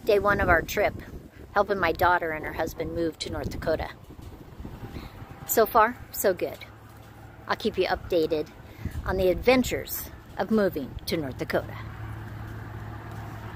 Day one of our trip, helping my daughter and her husband move to North Dakota. So far, so good. I'll keep you updated on the adventures of moving to North Dakota.